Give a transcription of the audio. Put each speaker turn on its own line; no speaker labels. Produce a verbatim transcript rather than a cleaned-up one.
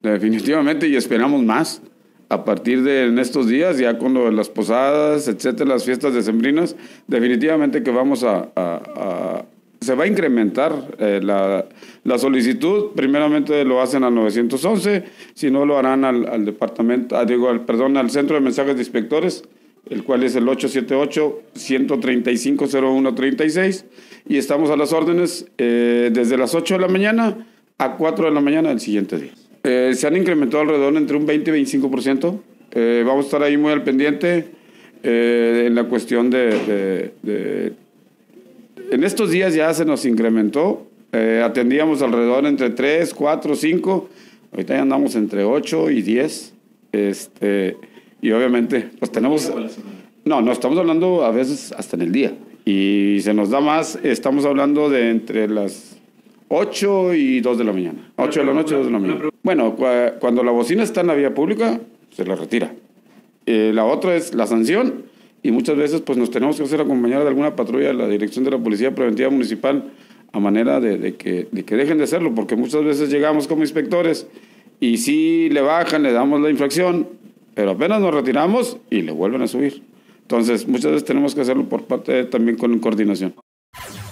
definitivamente, y esperamos más. A partir de en estos días, ya con lo de las posadas, etcétera, las fiestas decembrinas, definitivamente que vamos a... a, a se va a incrementar eh, la, la solicitud. Primeramente lo hacen al nueve once, si no lo harán al, al departamento, ah, digo, al, perdón, al centro de mensajes de inspectores, el cual es el ocho siete ocho, uno tres cinco, cero uno tres seis, y estamos a las órdenes eh, desde las ocho de la mañana a cuatro de la mañana del siguiente día. Eh, se han incrementado alrededor entre un veinte y veinticinco por ciento. Eh, vamos a estar ahí muy al pendiente eh, en la cuestión de, de, de... En estos días ya se nos incrementó. Eh, atendíamos alrededor entre tres, cuatro, cinco. Ahorita ya andamos entre ocho y diez. Este, y obviamente, pues tenemos... No, no, estamos hablando a veces hasta en el día. Y se nos da más, estamos hablando de entre las ocho y dos de la mañana. ocho de la noche, dos de la mañana. Bueno, cuando la bocina está en la vía pública, se la retira. Eh, la otra es la sanción, y muchas veces pues nos tenemos que hacer acompañar de alguna patrulla de la Dirección de la Policía Preventiva Municipal a manera de, de, que, de que dejen de hacerlo, porque muchas veces llegamos como inspectores y sí le bajan, le damos la infracción, pero apenas nos retiramos y le vuelven a subir. Entonces, muchas veces tenemos que hacerlo por parte de, también con coordinación.